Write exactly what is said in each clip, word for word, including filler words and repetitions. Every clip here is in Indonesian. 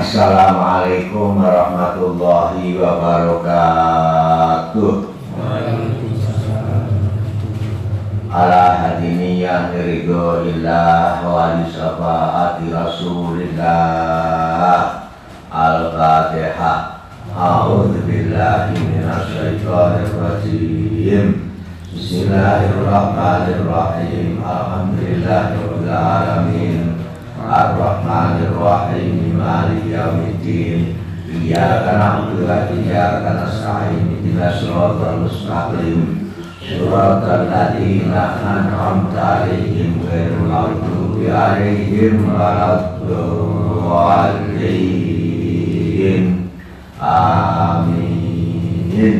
Assalamualaikum warahmatullahi wabarakatuh. Ala hadiniyah ridho illah wa lisyafaati rasulillah. Al-Fatihah. A'udzu billahi minasy syaithanir rajim. Bismillahirrahmanirrahim. Alhamdulillahirabbil alamin. Ar-Rahmanir Rahim. Maliki yaumiddin. Iyyaka na'budu wa iyyaka nasta'in. Ihdinas siratal mustaqim. Shiratal ladzina an'amta 'alaihim ghairil maghdubi 'alaihim waladdallin. Amin.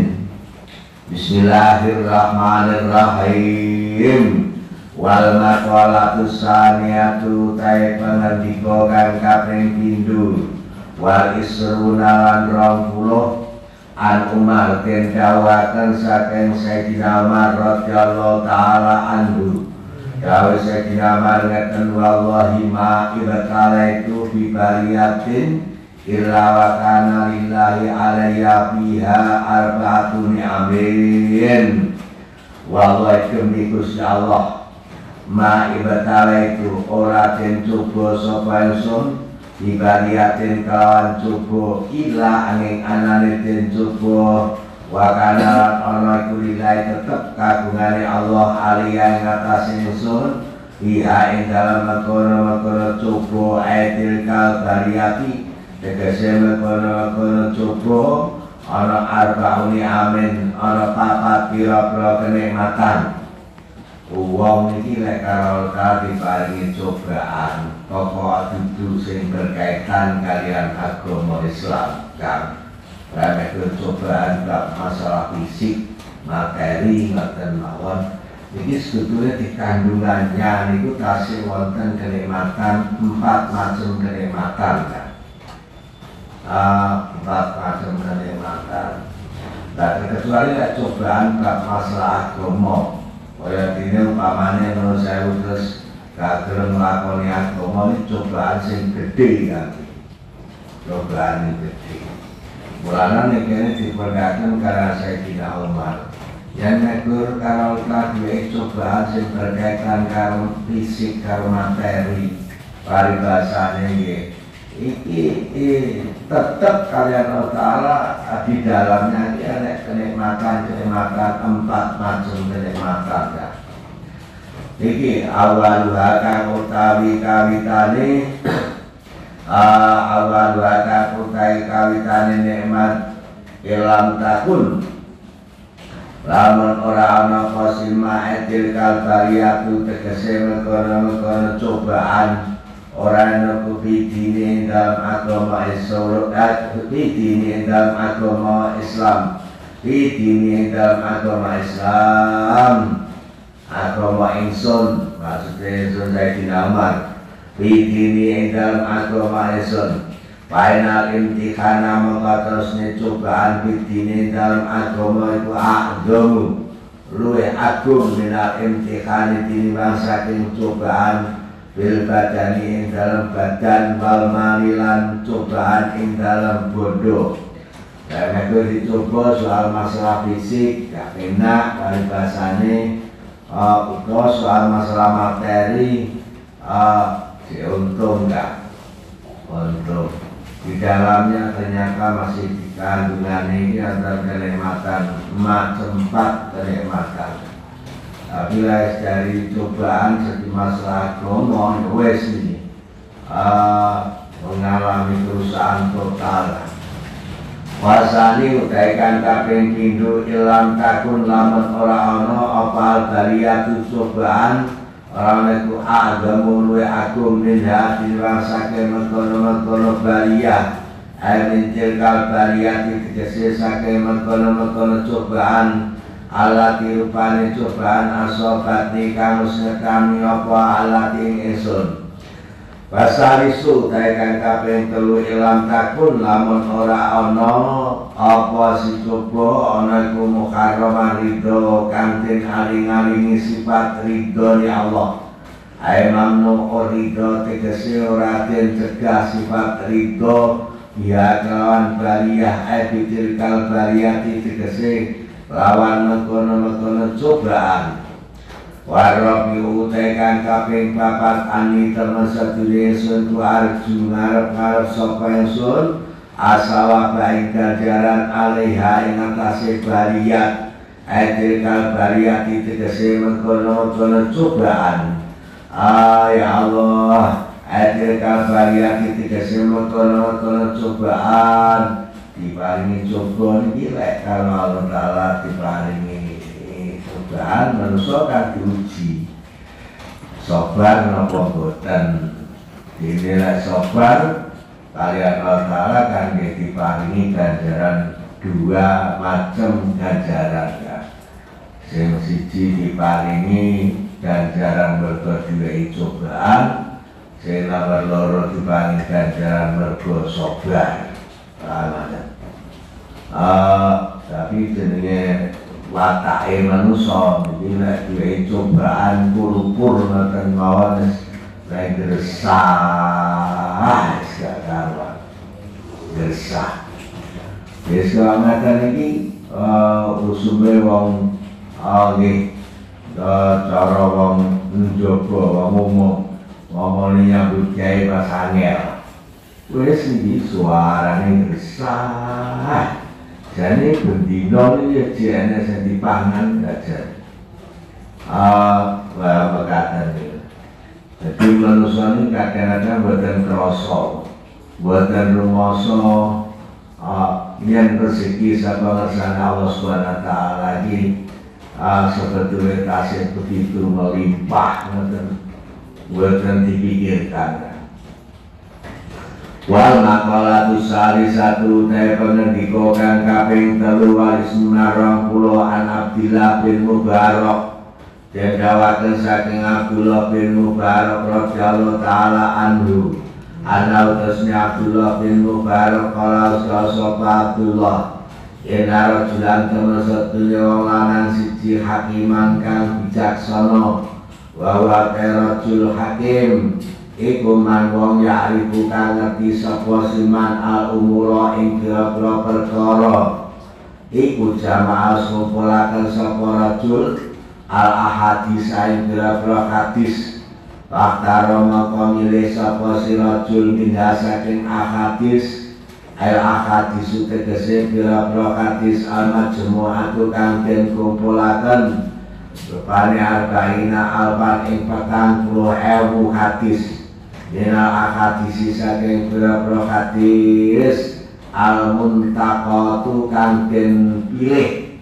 Bismillahirrahmanirrahim. Wal maqalatu saniyatu tai pengendika kang kaping pindho wal isruna lan rong puluh an Umar den dawaken saking Sayyidina Umar radhiyallahu taala anhu. Dawuh Sayyidina Umar ngeten, wallahi ma ibtala itu bi bariyatin illa wa kana lillahi alayya fiha arba'atun ni'amin. Wallahi demi Gusti Allah ma ibtala itu ora den coba sapa ingsun dibariatin kawan coba ila angin anane den coba wa kana ana iku lillahi tetep kagungane Allah aliyan ngatasi ingsun biha ing dalam mengkono-mengkono coba aitil kal bariati tegese mengkono-mengkono coba ana arbauni amin ana papat pira-pira kenikmatan. Wong iki lek karo diparingi cobaan pokok dudu sing berkaitan kalian agama Islam kan. Nek cobaan bab masalah fisik, materi ngoten mawon iki sebetulnya di kandungannya niku tasih wonten kenikmatan, empat macam kenikmatan kan. Ah, empat macam kenikmatan. Dan kecuali lek cobaan bab masalah agama kaya dene umpamane ngono sewu terus gak gelem nglakoni agama iki cobaan sing gedhe kan. Cobaan sing gedhe. Mulane nek kene dipergaken karo Sayyidina Umar. Yen negur karo duwe cobaan sing berkaitan karo fisik karo materi, paribasane nggih. Iki tetap kalian Allah Ta'ala di dalamnya ini ada kenikmatan-kenikmatan, empat macam kenikmatan ya. Iki awaluha kang utawi kawitane awaluha kang utawi kawitane nikmat ilam takun lamun ora ana qasilma etil kalbariyatu tegese mekono-mekono cobaan orang yang bidini dalam agama Islam, bidini dalam agama Islam, bidini dalam agama Islam, agama Insun, maksudnya Insun Sayyidina Umar, bidini dalam agama Insun. Final imtihana mengkatusnya cobaan bidini dalam agama itu agama, luwe agung minal imtihani tinimbang saking cobaan bil badani ing dalam badan wal malilan cobaan ing dalam bodoh. Karena itu dicoba soal masalah fisik gak enak kali bahasane uh, uga soal masalah materi uh, diuntung gak untung. Di dalamnya ternyata masih dikandungan ini antara kenikmatan macam empat kenikmatan. Tapi lah dari cobaan segi masalah agama wes ini uh, mengalami kerusakan total. Wasani udaikan kaping pindho ilam takun lamun ora ana apa bariyatu cobaan ora niku agama luwe agung minha diwasake mengkono-mengkono bariyah ae mencil kal bariyati tegese saking mengkono-mengkono cobaan alati rupane cobaan asobati kang ngekami apa alati ing ingsun. Basarisu taekan kaping telu ilam takun lamun ora ana apa si coba ana iku mukarramah ridho kang den aling-alingi sifat ridho ni Allah. Ae mamnu ridho tegese ora den cegah sifat ridho ya kelawan bariyah ebitil kal bariyati tegese lawan mengkono-mengkono cobaan warrobi utai kang kaping papat ani temen sedulur sun ku arju ngarep-ngarep sapa ingsun asawa baing ganjaran alaiha ing atase bariyat ebitil kal bariyati tegese mengkono-mengkono cobaan. Ah ya Allah, ebitil kal bariyati tegese mengkono-mengkono cobaan diparingi coba niki lek kalau Allah Ta'ala diparingi cobaan manusia kan diuji sabar napa boten dinilai sabar kalian Allah Ta'ala kan diparingi ganjaran dua macam ganjaran ya. Sing siji diparingi ganjaran mergo diwehi cobaan, sing nomor loro diparingi ganjaran mergo sabar. Uh, tapi jenenge watake manusa iki nek duwe cobaan pur-pur ngoten mawon lek gresah gak karuan gresah wis ngoten iki uh, usume wong nggih uh, cara wong njaba wong umum ngomong nyambut gawe pas angel wis iki suarane gresah jane bendino iki jane sing dipangan gajah ah wah mekaten iki dadi manusa iki kadang-kadang boten krasa boten rumasa ah yen rezeki saka ngersane Allah Subhanahu wa taala iki ah sebetulnya tasih begitu melimpah ngoten boten dipikirkan. Wal maqalatu salisatu te pengendika kang kaping telu waris menarang kula an Abdillah bin Mubarak den dawaken saking Abdullah bin Mubarak radhiyallahu taala anhu ana utusnya Abdullah bin Mubarak kala sapa Abdullah yen rajulan temen sedaya wong lanang siji hakiman kang bijaksana wa wa rajul hakim iku man wong ya'rifu kang ngerti sapa siman al umura ing pira-pira perkara iku jamaah ngumpulaken sapa rajul al ahadis ing pira-pira hadis Faktaro maka milih sapa si rajul minha saking ahadis al ahadis tegese pira-pira hadis al majmu'atu kang den kumpulaken rupane arba'ina alban ing patang puluh ewu hadis Dina akadisi saking pira-pira hadis al-muntaqatu kang den pilih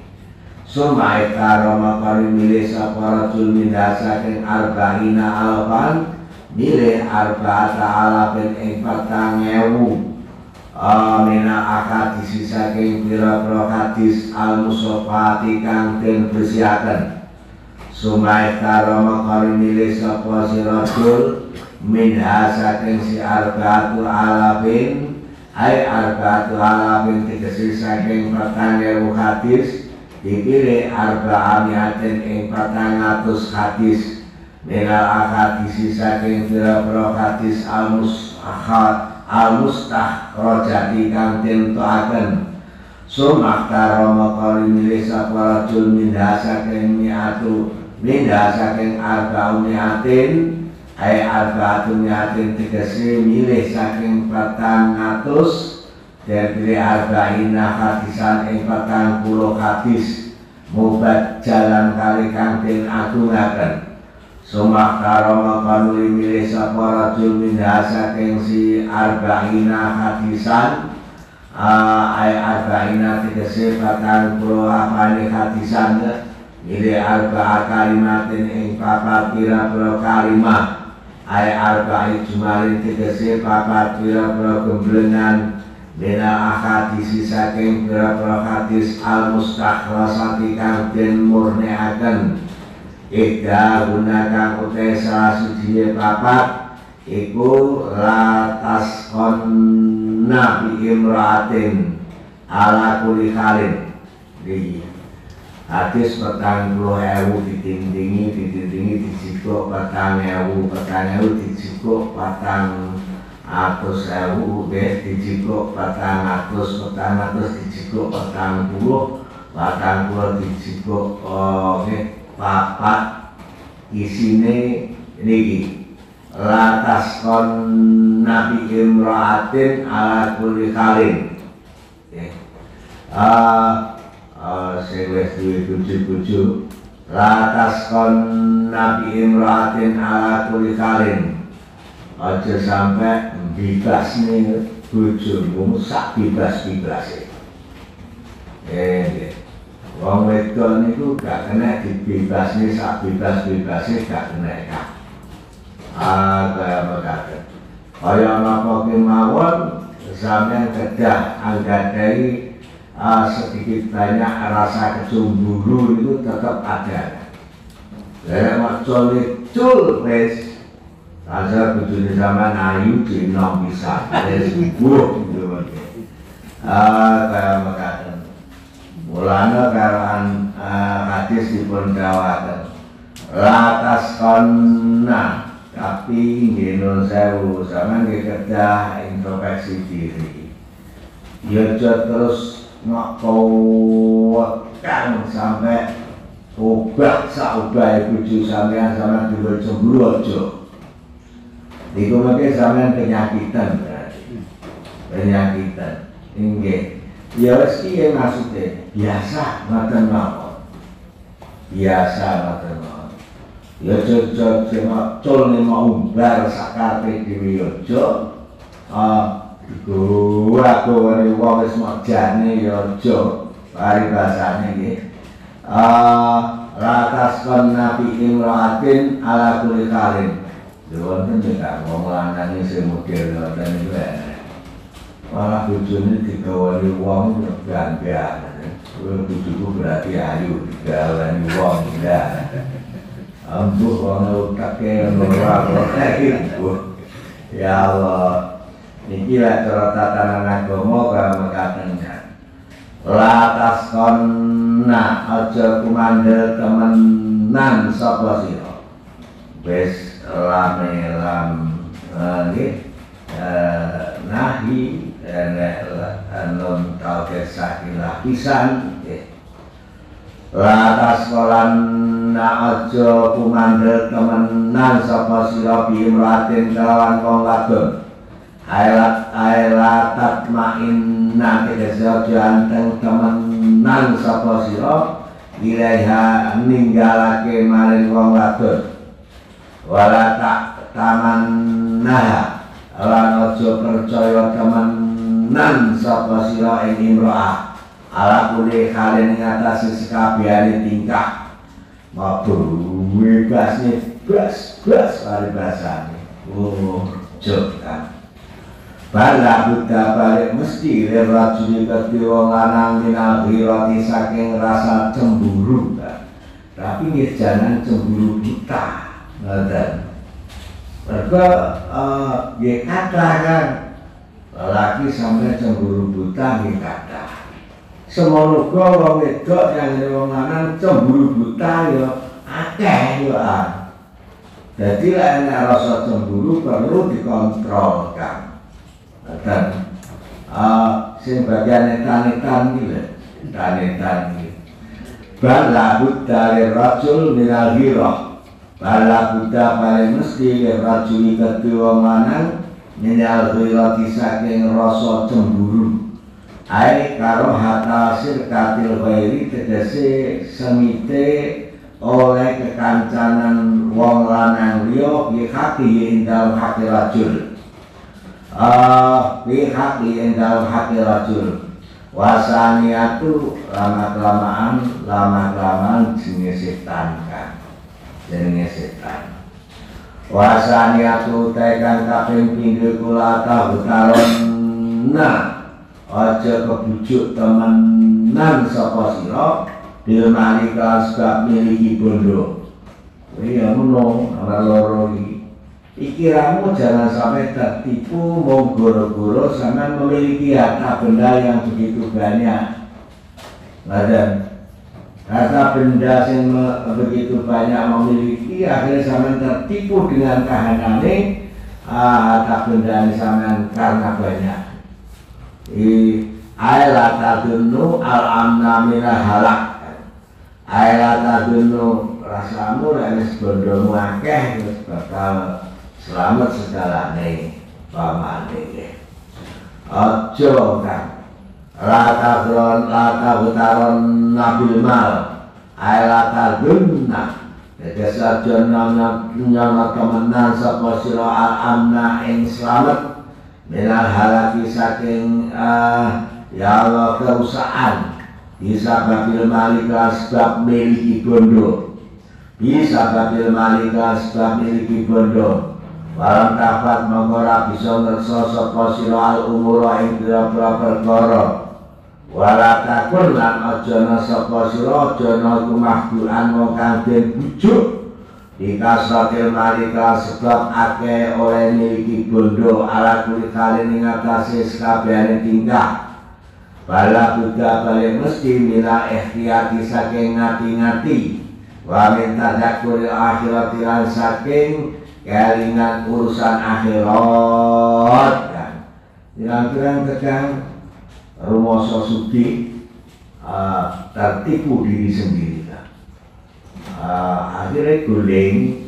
sumai karo makari milih sapa rajul minha saking arba'ina alban milih arba'ata alafin ing patang ewu mina akadisi saking pira-pira hadis al-musofati kang den bersihaken sumai karo makari milih sapa si rajul minha saking si arba'atu alafin ay arba'atu alafin tegesi saking patang ewu hadis dipilih arba'amiatin ing patang atus hadis minal akadisi saking pira-pira hadis al-mustahad al-mustakhrajati kang den toaken sumah karo makari milih sapa rajul minha saking mi'atu minha saking arba'amiatin ay arba'atun yatin tegesi milih saking patang atus dan pilih arba'ina hadisan ing patang puluh hadis mubat jalan kali kang den agungaken sumah karo makanuli milih sapa rajul minha saking si arba'ina hadisan ay arba'ina tegesi patang puluh apane hadisan milih arba'a kalimatin ing papat pira-pira kalimah ay arba'i jumalin tegese papat pira-pira gemblengan mina ahadisi saking pira-pira hadis al-mustakhrasati kang den murniaken ida gunakan utai salah sijine papat iku latas konna bi imra'atin ala kuli khalin di hadis petang puluh ewu ditindingi, ditindingi disikuk petang ewu, petang ewu disikuk petang atus ewu nggih dijikuk patang atus patang atus dijikuk patang puluh patang puluh dijikuk nggih papat isine niki latas kon nabi imraatin ala kulli khalin nggih ah sing wis duwe bojo-bojo latas kon nabi imraatin ala kulli khalin aja sampai bebas nih bojomu sak bebas-bebase. Eh, wong wedok niku gak kena dibebasne sak bebas-bebase gak kena kan. Ah, kaya mekaten. Kaya napa kemawon sampeyan kedah anggadhahi uh, sedikit banyak rasa kecemburu itu tetap ada. Lha maca lecul wis asal bujune sampean ayu dinom pisan wis buh gitu. Ah, kaya mekaten. Mulane karan hadis dipun dawaken. Latas konna tapi ngene sewu sampean nggih kedah introspeksi diri. Ya terus ngokowekan sampai obat sak obahe bojo sampean sampean diwel cemburu aja. Iku mungkin sampean penyakitan berarti. Penyakitan. Inggih. Ya wis piye maksude? Biasa ngoten mawon. Biasa ngoten mawon. Ya cocok cuma cul mau umbar sakarepe dhewe aja. Ah, gowa-gowane wong wis mojane ya aja. Paribasane nggih. Ah, ratas kon nabi imraatin ala kulli khalin. Wonten nek wong lanang sing model ngoten niku malah bojone digawani wong ganggan. Kuwi bojoku berarti ayu digawani wong ya. Ambuh wong utake ora kok. Ya Allah. Niki lek cara tatanan agama kaya mekaten. Latas konna aja kumandel temenan sapa sira. Wis lam nggih nahi nek anon tau kesakilah pisan nggih latas kolan aja kumandel temenan sapa sira bimratin kelawan wong wadon ailat ailatat mainna tegese aja anteng temenan sapa sira ilaiha ninggalake maring wong wadon wala tak tamanna lan aja percaya temenan sapa sira ing imro'ah ala kulli halin ing atase sekabehane tingkah mabur bebasne bas-bas karo basane oh jokan bala buta balik mesti rajuli kedhe wong lanang minal ghirati saking rasa cemburu tapi nggih jangan cemburu buta. Ngoten. Mergo nggih kathah kan lelaki sampai cemburu buta nggih kathah. Semono uga wong wedok yang wong lanang cemburu buta ya akeh ya. Dadi lek ana rasa cemburu perlu dikontrol kan. Ngoten. Ah sing bagian etan-etan iki lho, etan-etan iki. Bal labud dari rajul minal ghirah. Bala buta paling mesti rajuli kedua lanang minal ghirati saking rasa cemburu. Ai karo hasil katil ghairi tegese semite oleh kekancanan wong lanang liya bi hati indal hati rajul. Ah bi hati indal hati rajul. Wasaniatu lama-kelamaan lama-kelamaan jenis setan kan. Jenenge setan. Wasaniatu tekan kaping pindho kula tahutaron nah aja kebujuk temenan sapa sira bil malika sebab miliki bondo. Iya ngono ana loro iki. Pikiranmu jangan sampai tertipu mau goro-goro sampai memiliki harta benda yang begitu banyak. Ngaten. Harta benda yang begitu banyak memiliki akhirnya sampai tertipu dengan kahanane ah tak bendani sampean karena banyak i ayat tadunu al amna minal halak ayat tadunu rasamu wis bondomu akeh wis bakal selamat segalane pamane aja kan rata bron rata butaron nabil mal ayat tadunna jadi saja nama nama kemenangan sapa sira al-amna ing slamet minal halaki saking uh, ya Allah kerusakan bisa babil malika sebab miliki bondo bisa babil malika sebab miliki bondo walam tafat mengora bisa ngerso sapa sira al-umura ing pira-pira perkara wala takun lan aja ana sapa sira aja ana iku mahduan wong kang den bujuk dikasatil malika sebab akeh oleh miliki bondo ala kulit kali ing atase sakabehane tingkah bala buddha balik mesti mila ikhtiyati saking ngati-ngati wa min tadzakkuri akhirat lan saking kelingan urusan akhirat kan pirang-pirang tegang rumoso sugih uh, tertipu diri sendiri kan. Uh, akhirnya guling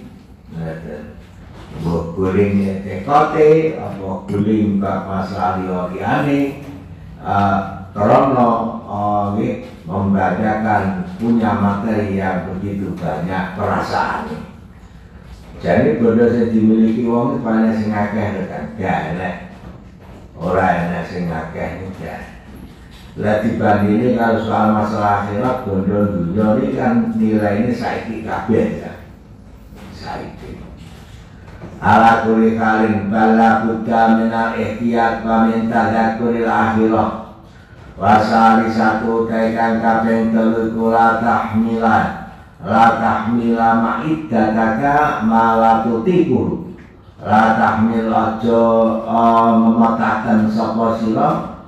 buat gulingnya tekote apa guling bak masalah liane uh, karena uh, membacakan punya materi yang begitu banyak perasaan jadi bodoh yang dimiliki wong banyak sing akeh kan gak enak ora enak sing akeh gak lah dibandingin kalau soal masalah akhirat bondo dunia ini kan nilai ini saiki kabeh ya saiki ala kuli kalin bala buddha minal ihtiyat wa min tadzakuril akhirah wasari satu taikan kabeh telu kula tahmilan la tahmila ma'iddataka malatutiku la tahmil aja memetakan sapa sira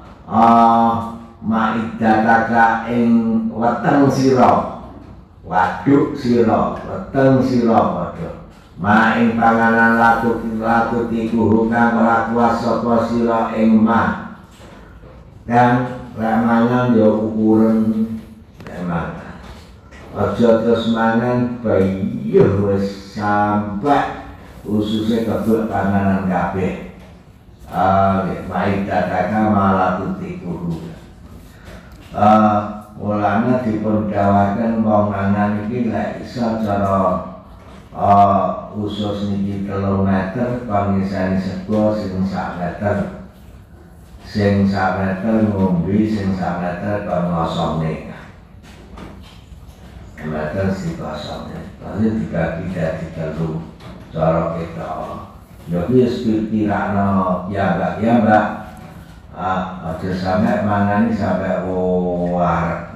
ma'iddataka ing weteng sira waduk sira weteng sira padha ma ing panganan latut latutiku kang ora kuat sapa sira ing ma dan ramangan ya ukuran ramangan aja terus mangan bayuh wis sampai khususnya kebuk panganan kabeh ah ma'iddataka malatutiku Uh, mulanya dipun dawaken wong mangan iki lek iso cara uh, usus niki telung meter pangisane sego sing sak meter sing sak meter ngombe sing sak meter kon ngosongne meter si kosongne lalu dibagi dadi telu cara kita ya wis pikirakno ya mbak ya mbak ah, aja sampai mangani sampai warak.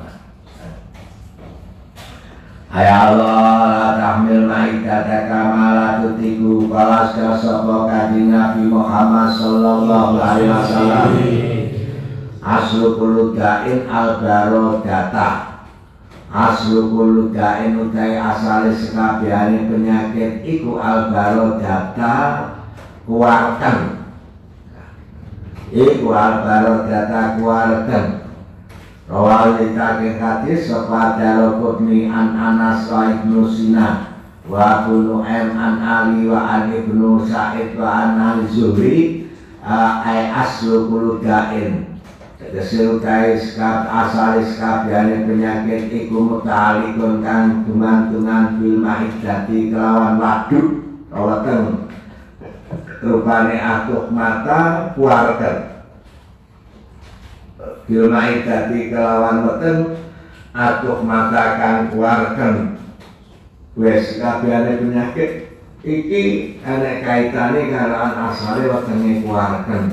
Hai Allah, la tahmil ma'iddataka malatutiku kalas sapa kanjeng Nabi Muhammad sallallahu alaihi wasallam. Aslu kuludain al-barodata. Aslu kuludain utai asale sekabehane penyakit iku al-barodata kuwarten. Iku al-barodata kuwarten rawal ditake hadis sapa Daraqutni an Anas wa Ibnu Sinan wa Ibnu M an Ali wa an Ibnu Sa'id wa an Al-Zuhri ay aslu kuludain tegese utai skab asal skabehane penyakit iku mutalikun kang dumantungan bil ma'iddati kelawan waduk rawateng rupane atuk mata kuarten bilmai dadi kelawan weten atuk mata kang kuarten wis kabehane penyakit iki ana kaitane karo asale wetenge kuarten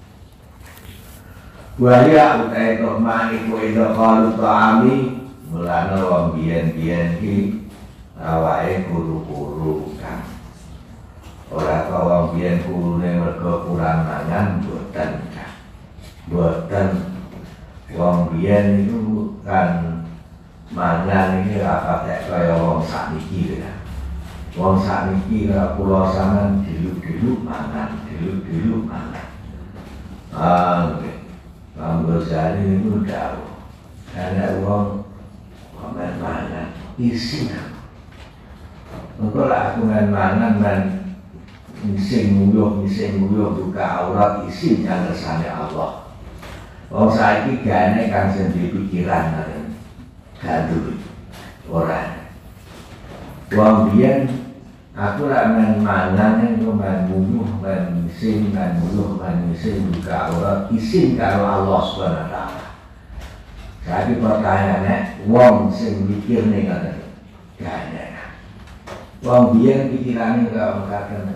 waya utai tohma iku ido kalu ta'ami mulana wong biyen-biyen ki awake kuru-kuru kan ora kawang biyen kurune mergo kurang mangan boten kan boten wong biyen itu kan mangan iki ora patek kaya wong sakniki kan Wong sakniki karo kula sampean dilu-dilu mangan, dilu-dilu mangan. Ah, Kanggo jane niku dawuh. Ana wong komen mangan isin. Engko lak aku men mangan men ising nguyuh, ising nguyuh buka aurat isin yang kersane Allah. Wong saiki gane kang sing dipikiran ngoten. Gaduh ora. Wong biyen aku lak men mangan niku men nguyuh, men ising, men nguyuh, men ising buka aurat isin karo Allah Subhanahu wa taala. Saiki pertanyaane wong sing mikir ning ngoten. Gane. Wong biyen pikirane kok mekaten.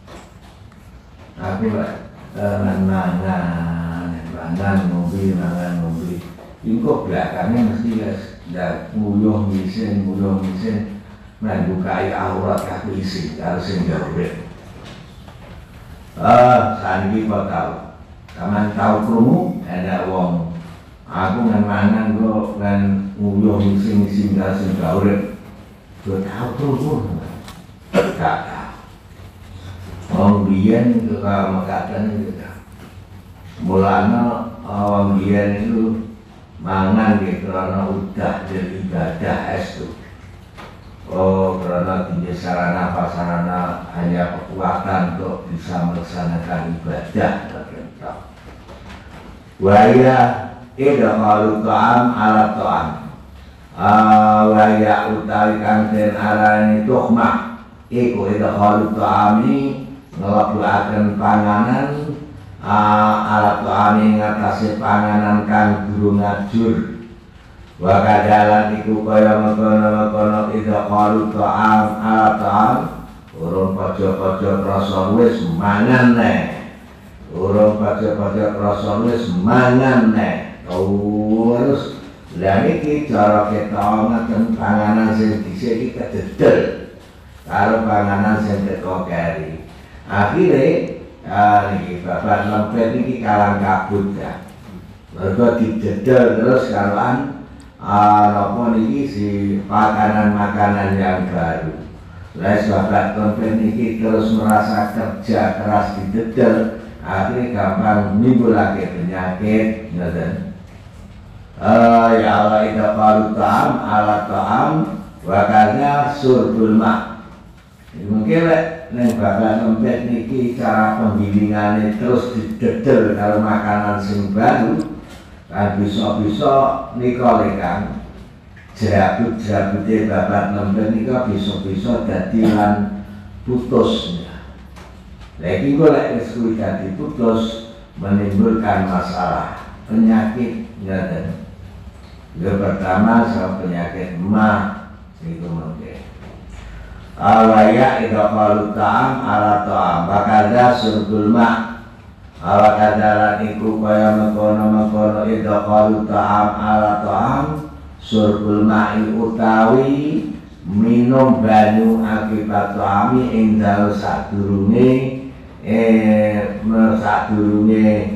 Aku lak mangan, mangan mobil, mangan mobil. Ingko belakangnya mesti ya nguyuh misin, nguyuh misin, membukai aurat aku isi, harus sing jawab. Ah, saniki kok tahu. Kaman tahu krungu ada wong. Aku ngan mangan kok ngan nguyuh misin misin harus sing jawab. Kok tahu krungu. Gak. Wong biyen itu kalau mekaten itu mulanya wong biyen itu mangan gitu karena udah dari ibadah itu. Oh, karena tidak sarana prasarana hanya kekuatan untuk bisa melaksanakan ibadah. Waya ida qalu ta'am ala ta'am. Waya utawi kanten arani tuhmah. Iku ida qalu ta'ami ngelabuaken panganan alat tu'ami ngatasi panganan kang guru ngajur wa kadalan iku kaya mengkono-mengkono idha qalu tu'am alat tu'am urung paja-paja krasa wis mangan neh urung paja-paja krasa wis mangan neh terus lha iki cara kita ngeten panganan sing dhisik iki kededel karo panganan sing teko keri. Akhirnya, ah, ini bapak lempet ini kalang kabut ya. Mereka dijedel terus karuan ah, apa ini si makanan-makanan yang baru. Les bapak lempet ini terus merasa kerja keras dijedel, akhirnya gampang menimbul lagi penyakit. Uh, ya Allah ida qalu ta'am ala ta'am wakanya surbul ma'. Mungkin neng bapak lempet niki cara penggilingannya terus didedel kalau makanan sing baru kan bisa-bisa nika lekan jerabut-jerabutnya bapak lempet nika bisa-bisa dadi lan putus. Lagi gue lek wis kuwi dadi putus menimbulkan masalah penyakit ngaten. Yang pertama soal penyakit mah niku mungkin awaya idha qalu ta'am ala ta'am bakada surbul ma' awakadalan iku kaya mengkono-mengkono idha qalu ta'am ala ta'am surbul ma'i utawi minum banyu akibat ta'ami ing dalem sadurunge eh sadurunge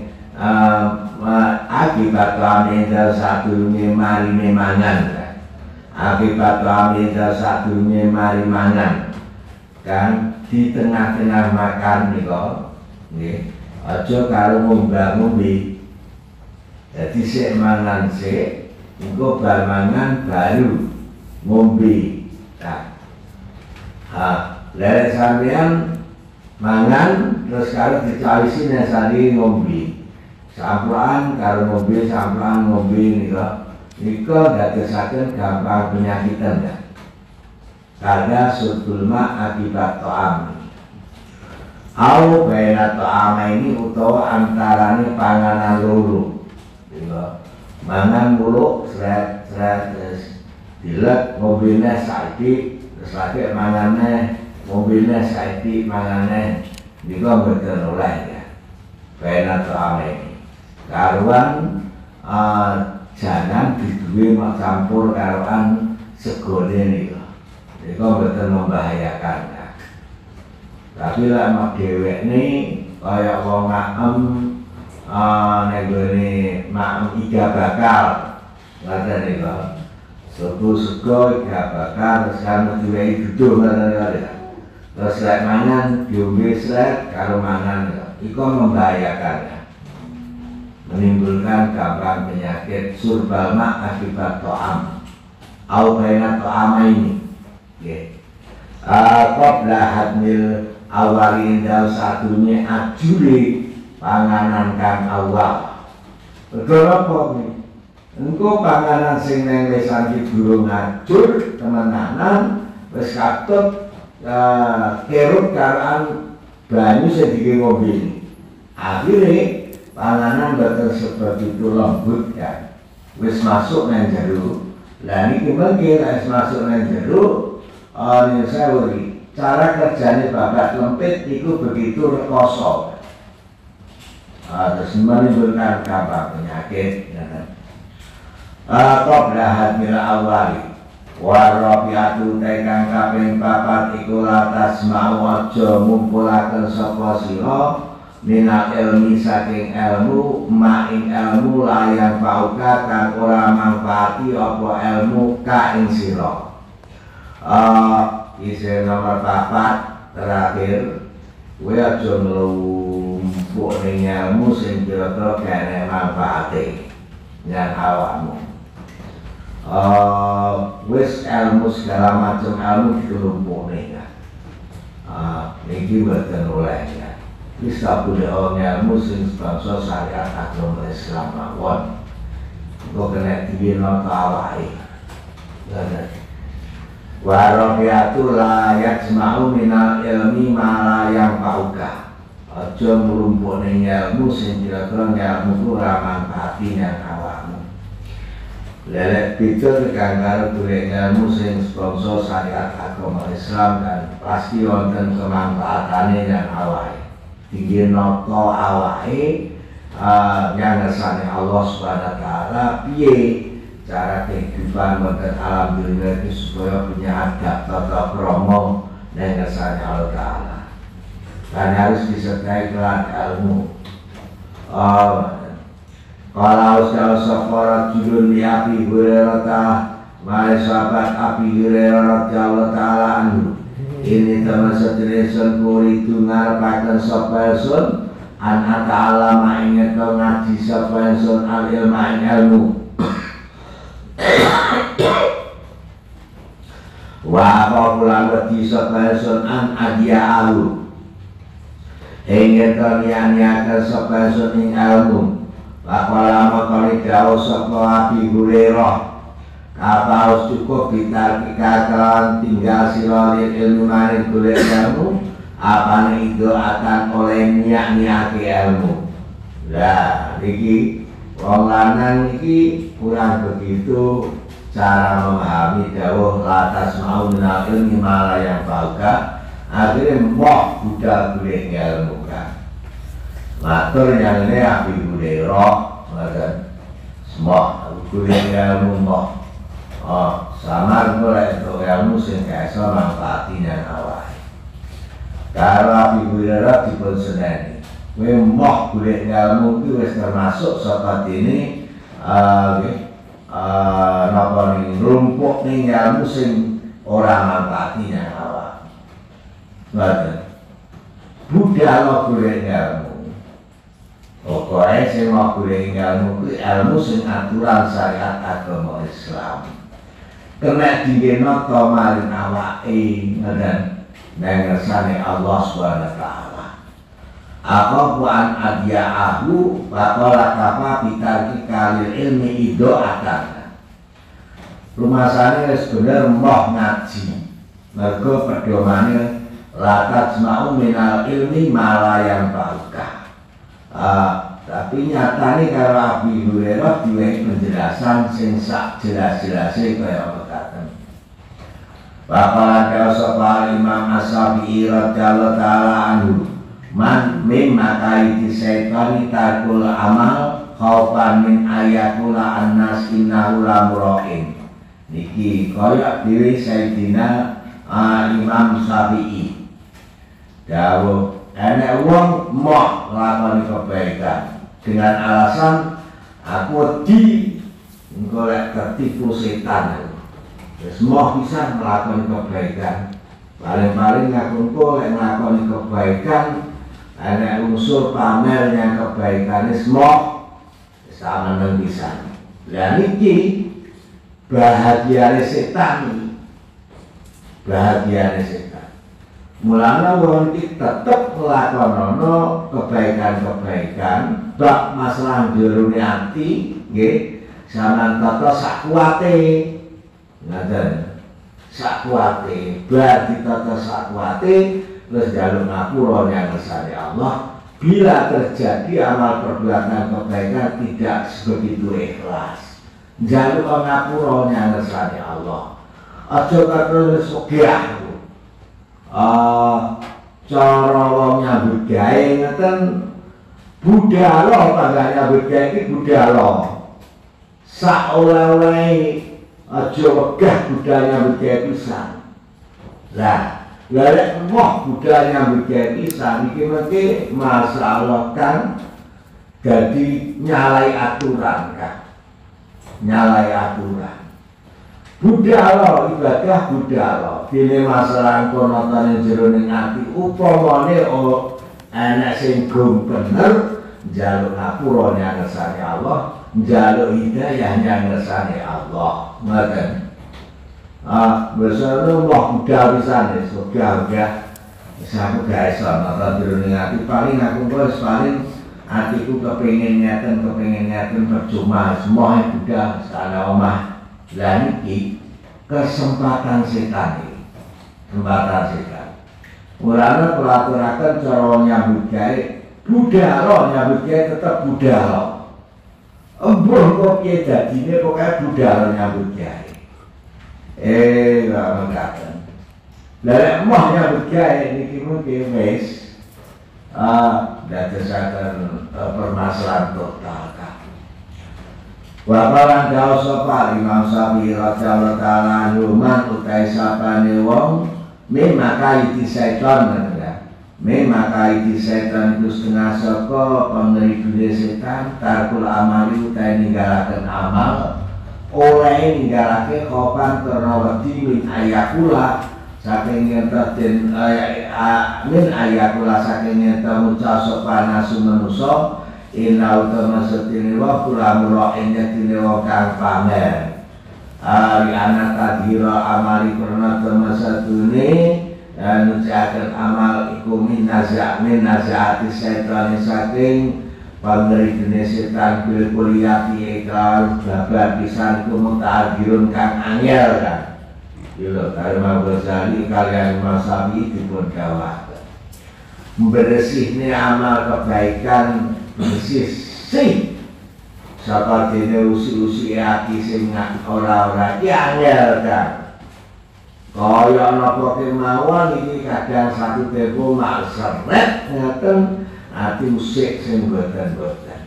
akibat ta'ami ing dalem sadurunge marine mangan akibat kami sadurunge mari mangan kan di tengah-tengah makan nika nggih aja karo ngombe-ngombe. Dadi sik mangan sik engko bar mangan baru ngombe. Nah, ha lek sampean mangan terus karo dicawisi nesani ngombe. Sampuran karo ngombe sampuran ngombe nika Nika dadosaken gampang penyakitan ya. Karena surbul ma' akibat to'am. Au baina to'ama ini utawa antarane panganan loro. Mangan mulu seret seret terus dilek mobilnya saiki terus lagi mangannya mobilnya saiki mangannya nika mboten oleh ya. Baina to'ama ini. Karuan uh, jangan diduwe mak campur karoan segone nika. Nika mboten membahayakan. Ya. Tapi lek mak dhewekne kaya wong ngaem ah nek gone mak iga bakal ngaten nika. Sego-sego iga bakal terus kan diwehi duduh ngoten ya. terus lek mangan diombe sret karo mangan iku membahayakan ya. Menimbulkan gampang penyakit surbalma akibat to'am au baina to'ama ini ya. Qabla hadmil awali indal satunya ajuri panganan kang awal perkara apa nih engko panganan sing neng lesan ki durung ngajur temenanan wis katut uh, kerut karaan banyu sing ngombe akhirnya panganan boten seperti itu lembut kan wis masuk nang jero lah niki mengki wis masuk nang jero oh ini saya beri cara kerjanya babat lempit itu begitu rekoso uh, terus menimbulkan kabar penyakit ya kan qabla hadmil awali warabiatu tekan kaping papat iku latas mau aja ngumpulaken sapa sira minal ilmi saking ilmu maing ilmu layang pauka kang ora manfaati apa ilmu ka ing sira uh, isi nomor papat terakhir kowe aja nglumpuk ning ilmu sing kira-kira kene manfaate nyang awakmu uh, wis ilmu segala macam ilmu dilumpukne ya uh, iki boten oleh ya wis kabeh ilmu sing bangsa syariat agama Islam mawon kok kena dibina awake ya warabiatu la yajma'u minal ilmi ma la yang pauka aja nglumpuk ning ilmu sing kira-kira ilmu ora manfaati nang awakmu lelek pitur kang karo golek ilmu sing sponsor syariat agama Islam dan pasti wonten kemanfaatane nang awake tinggi nata awake uh, yang ngersane Allah Subhanahu wa taala piye cara kehidupan wonten alam dunia itu supaya punya adab tata krama dan ngersane Allah taala dan harus disertai kelan ilmu. Oh, kalau kalau safara judul di Abi Hurairah mari sahabat Abi Hurairah radhiyallahu taala anhu ini teman sedherek kuri itu ngarepaken sapa sun an ta'allama inget ngaji sapa sun al ilma ilmu wa apa kula wedi sapa sun an adiya'ahu inget nianiaken sapa sun ing ilmu wa kala makali dawuh sapa Abi Hurairah apa harus cukup kita kikakan tinggal silolin ilmu maring golek ilmu apa itu akan oleh niat-niat ilmu lah niki wong lanang niki kurang begitu cara memahami dawuh latas mau minal ilmi malah yang bauka akhirnya moh budal golek ilmu kan matur yang ini Abi Hurairah ngoten semua golek ilmu moh oh, samar golek itu ilmu sing kaisa manfaati nang awake. Karo Abi Hurairah dipun seneni. Kowe moh golek ilmu iki wis termasuk saka dene uh, uh, napa ning rumpuk ning ilmu sing ora manfaati nang awake. Ngoten. Budal golek ilmu. Pokoke sing mau golek ilmu kuwi ilmu sing aturan syariat agama Islam. Kena digena to maring awake ngeden nang ngersane Allah Subhanahu wa taala. Apa buan adiya'ahu baqala kafa bitarki kalil ilmi idoatan. Rumasane wis bener moh ngaji. Mergo pedomane latat mau minal ilmi malayang bauka. Uh, tapi nyatane karo Abi Hurairah diwehi penjelasan sing sak jelas-jelase kaya apa katen. Bapak ada sapa Imam As-Syafi'i radhiyallahu taala anhu man mim makaiti syaitani tarkul amal khaufan min ayakula annas innahu la mura'in. Niki kaya dhewe Sayyidina uh, Imam Syafi'i dawuh enek wong moh lakoni kebaikan dengan alasan aku di golek ketipu setan terus moh bisa melakukan kebaikan Paling-paling ngaku lek nglakoni kebaikan ana unsur pamernya kebaikan semua sama nang pisan. Lah niki bahagiane setan. Bahagiane setan. Mulane wong iki tetep nglakonono kebaikan-kebaikan bab masalah jerone ati nggih sampean tata sak kuwate. Ngaten. Sak kuwate, bar ditata sak kuwate terus jaluk ngapura yang ngersane Allah. Bila terjadi amal perbuatan kebaikan tidak sebegitu ikhlas, jaluk ngapura yang ngersane Allah. Aja kata sugih. Uh, cara wong nyambut gawe ngeten budhalo tangga nyambut gawe iki budhalo sak oleh-oleh aja wegah budhal nyambut gawe pisan. Lah lek moh budhal nyambut gawe pisan iki mesti masalah kan jadi nyalai aturan kan nyalai aturan. Budhalo ibadah budhalo dene masalah konotane jero ning ati upamane oh ana sing gum bener njaluk ngapura nyang ngersane Allah, njaluk hidayah nyang ngersane Allah. Ngoten. Ah, besarno moh budhal pisan wis uga-uga wis aku gak iso nata jero ning ati paling aku wis paling atiku kepengin ngeten kepengin ngeten percuma semua budhal sana omah. Lah niki kesempatan setan iki. Kesempatan setan. Mulane pelaturaken cara nyambut gawe, budhalo nyambut gawe tetep budhalo. Embuh kok piye dadine pokoke budhalo nyambut gawe. Eh, lha mekaten. Lah nek moh nyambut gawe niki mungkin wis ah dadosaken permasalahan total. Wapalan jauh sopa Imam Syafi'i radhiyallahu ta'ala anhu man utai sapane wong memakai di setan ngerti memakai di setan itu setengah saka pengeri dunia setan tarkul amali utai ninggalaken amal oleh ninggalaken khopan karena wedi min ayakula saking nyata den min ayakula saking nyata muca sopa nasu manusa inna utama setini wa kulamura innya tini wa kang pamer ari anak tadhira amali karena utama setini dan ucapan amal iku min nazak min nazati setan saking pangeri dunia setan bil kuliyati ikal babar pisan kumutahdirun kang angel kan yuk Karimah Ghazali kalian masabi dipun dawah bersihnya amal kebaikan bersih sih saka dene usi-usi ati sing ora-ora iki angel kan kaya napa kemawon iki kadang satu tempo mak seret ngaten ati usik sing boten-boten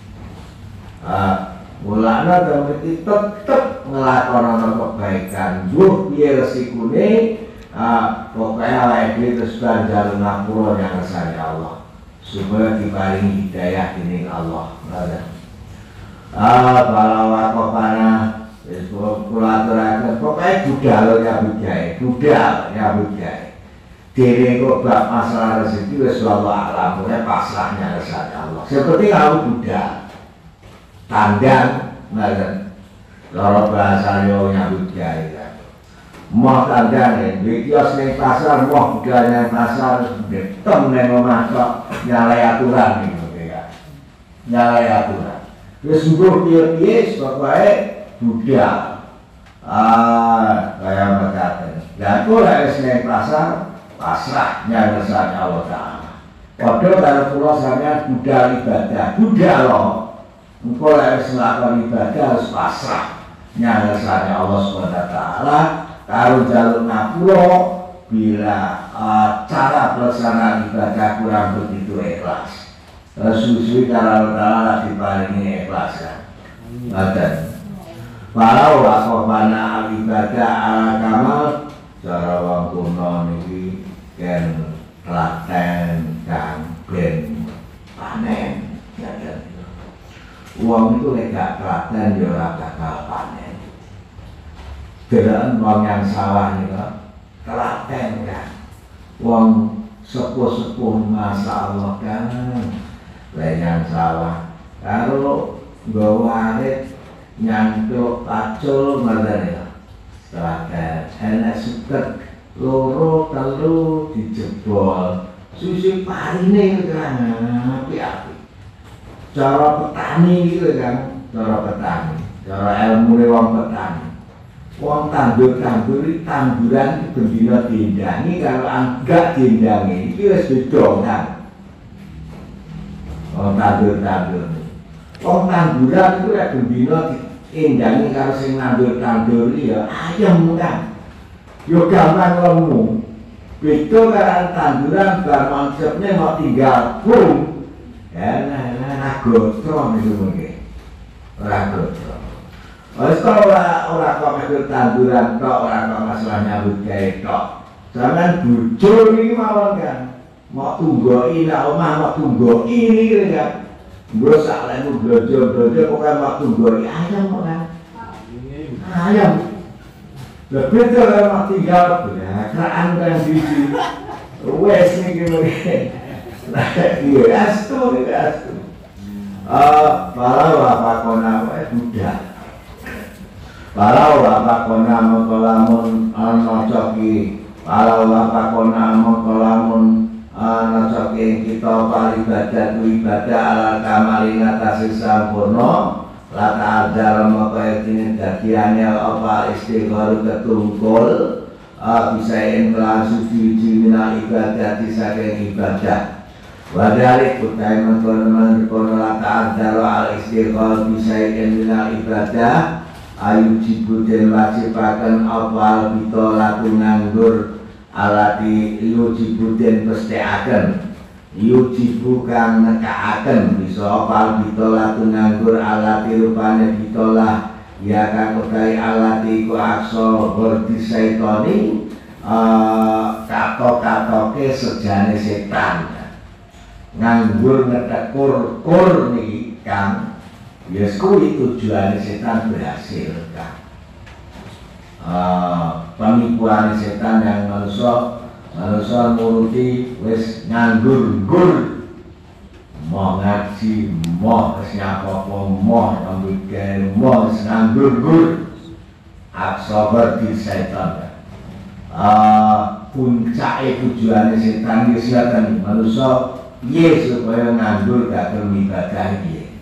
ah mulane dadi tetep nglakonono kebaikan mbuh piye resikune ah pokoke awake dhewe terus banjur ngapura yang ngersane Allah supaya diparingi hidayah dening Allah. Ah, balawa kopana wis kula aturaken pokoke budhal nyambut gawe, budhal nyambut gawe. Dene kok bab masalah rezeki wis wallah alam, pokoke pasrahnya kersane Allah. Seperti kamu budhal. Tandang ngoten. Cara bahasa yo nyambut gawe. Moh tandang nek kios ning pasar moh budhal ning pasar detem ning omah kok nyalai aturan iki ya. Nyalai aturan. Wis mbuh piye-piye pokoke budhal. Ah, kaya mekaten. Lah kok lek wis ning pasar pasrah nyang ngersane Allah Taala. Padha karo kula sampeyan budhal ibadah, budhal lho. Engko lek wis nglakoni ibadah harus pasrah nyang ngersane Allah Subhanahu wa taala. Karo jaluk ngapura bila uh, cara pelaksanaan ibadah kurang begitu ikhlas. Susui kalau Allah diparingi ikhlas kan. Ngoten. Walau akofana ibadah ala kamal cara wong kuno niki ken klaten kang ben panen. Wong itu lek gak klaten yo ora bakal panen. Geran wong yang sawah nika telaten kan. Wong sepuh-sepuh Masya Allah kan lenyang sawah karo nggawa arit nyangkuk pacul ngoten ya. Telaten enek suket loro telu dijebol susu parine kan api-api. Cara petani gitu kan, cara petani, cara ilmu wong petani. Wong tandur-tandur iki tanduran bendina dindangi kalau enggak dindangi iki wis beda kan. Wong tandur-tandur. Wong tanduran itu lek bendina dindangi karo sing nandur-tandur ya ayem kan. Yo gampang lemu. Beda karo tanduran bar konsepnya mau tinggal bung. Ya, nah, nah, nah, gotro itu mungkin, orang gotro. Wes kok ora ora kok metu tanduran tok, ora kok masalah nyambut gawe tok. Jangan bujur iki mawon kan. Mau tunggoki nek omah mau tunggoki iki kan. Nggo sak lemu blojo-blojo kok mau tunggoki ayam kok kan. Ayam. Lebih to mau tinggal ya, keraan kan siji. Wes niki mungkin. Nah, iya, astu, itu astu. Para bapak kona, eh, budak. Para bapak kona mokolamun nocoki. Para bapak kona mokolamun nocoki kita paribadah tu ibadah ala kamari ngatasi sampurno. Lata ajar mokoy kini dadiannya apa istighfar ketungkul. Bisa yang telah suci-suci minal ibadah saking ibadah. Wadalik utai mengkonon mengkonon lata adaro al istighfar bisaikan minal ibadah ayu jibuden wajibakan awal bito latu nganggur alati yu jibuden pesteaken yu jibukan nekaaken bisa awal bito latu nganggur alati rupanya bitolah ya kan utai alati ku akso berdisaitoni uh, kato-katoke sejane setan nganggur ngetekur kur nih kan yes kuwi tujuan setan berhasil kan uh, penipuan setan yang manusia manusia nuruti wis nganggur gur mau ngaji mau siapa pun mau ambil mau nganggur gur aksober di setan uh, puncak tujuan setan itu siapa manusia ye supaya nganggur gak beribadah ye.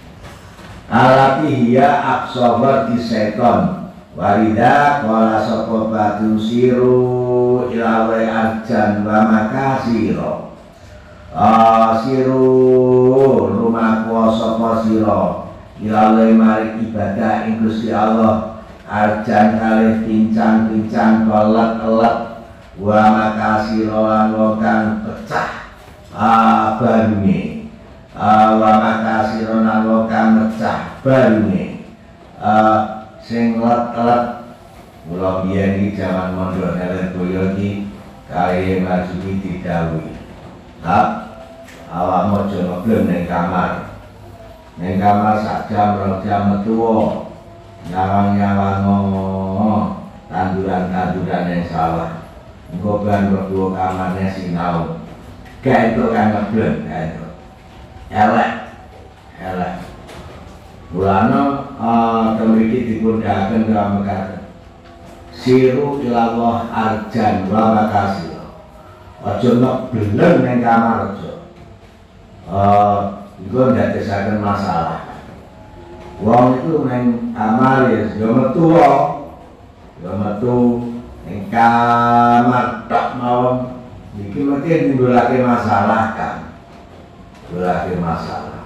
Alati hiya aksobar di seton warida wala sopo batu siru ilawe arjan wa makasiro uh, siru rumah kuasa siro ilawe mari ibadah Gusti Allah arjan kalih pincang-pincang kolak-kolak wa makasiro lan wong kang pecah Uh, barunge uh, wa makasirona lokang mecah barunge uh, sing let-let kula biyen iki jaman mondok nelen boyo iki kaya Marjuki didhawuhi hap awakmu aja ngeblem ning kamar ning kamar sak jam rong jam metu nyawang-nyawang tanduran-tanduran yang sawah engko ban mlebu kamarnya sinau gak itu kan ngebleng, gak itu elek, elek mulanya uh, kemriki dipundahaken kawula mekaten siru ilallah arjan wa makasih aja ngebleng ning kamar aja uh, iku ndadosaken masalah wong itu ning kamar ya yo metu yo metu ning kamar tok mawon iki mesti nimbulake masalah kan. Nimbulake masalah.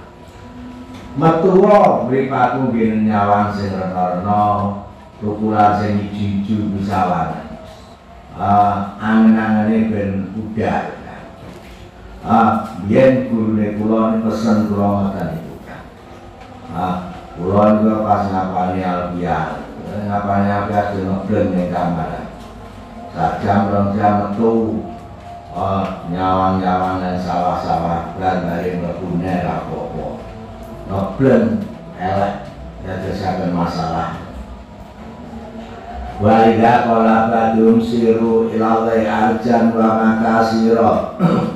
Metuwa mripatmu nggih nyawang sing rena-rena, tukulan sing ijo-ijo bisawan. Ah, angen-angene ben udar kan. Ah, biyen gurune kula pesen kula ngoten niku kan. Ah, kula niku pas ngapani albiar, ngapani albiar ngebleng ning kamar. Sak jam rong jam metu oh, nyawang-nyawang dan sawah-sawah dan dari berpunya rapopo ngebleng elek dadosaken masalah Walida kola badum siru ilalai arjan wa makasiro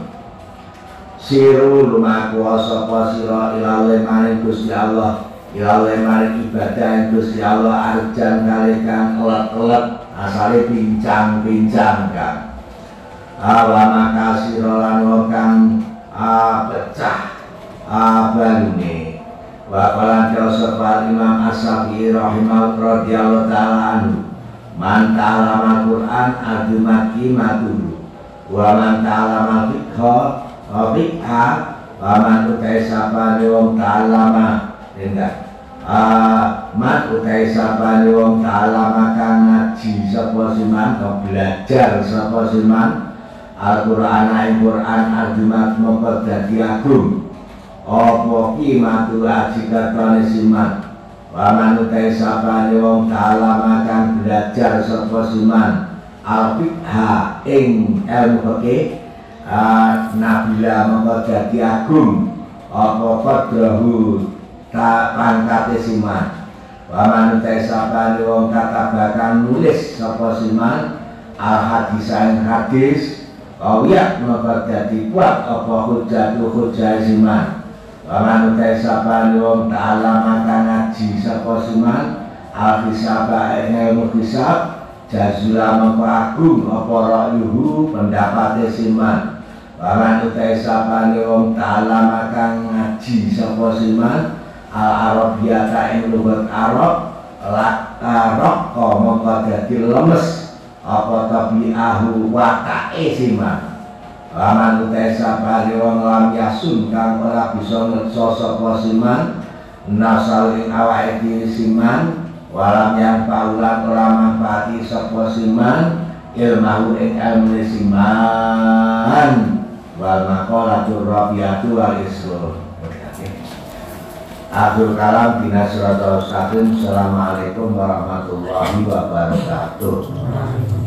siru lumaku sopo siro ilalai maring Gusti Allah ilalai maring ibadah Gusti Allah arjan kalikan elek-elek asale pincang-pincang kan wa makasiro lan kang pecah balune wa qala jawab Imam As-Syafi'i rahimahullah radhiyallahu ta'ala anhu man ta'allama Qur'an adumaki matulu wa man ta'allama fiqha wa fiqha wa man utai sapane wong ta'allama enggak uh, man utai sapane wong ta'allama kang ngaji sapa siman kang belajar sapa siman Al-Qur'an ing Qur'an adumak mongko dadi agung apa ki matu aji katone siman Waman utai sapane wong ta'allama kang belajar sapa siman al-fiqha ing ilmu fikih nabila mongko dadi agung apa qadrahu ta pangkate siman Waman utai sapane wong katabakan nulis sapa siman al-hadis ing hadis kawiyat mongko dadi kuat apa hujjatu hujjah siman Waman utai sapane wong ta'allama kang ngaji sapa siman al-hisaba ing ilmu hisab jazula mengko agung apa ra'yuhu pendapate siman Waman utai sapane wong ta'allama kang ngaji sapa siman al-arabiyata ing lughat Arab lak tarok mengko dadi lemes apa tabi'ahu watake siman Waman utai sapane wong lam yasun kang ora bisa ngekso sapa siman nasal ing awake dhewe siman walam yang paulan ora manfaati sapa siman ilmu ing ilmu siman wal maqalatur rabiatu wal isrur. Abdul Kalam bin Nasratul Sakin. Assalamualaikum warahmatullahi wabarakatuh.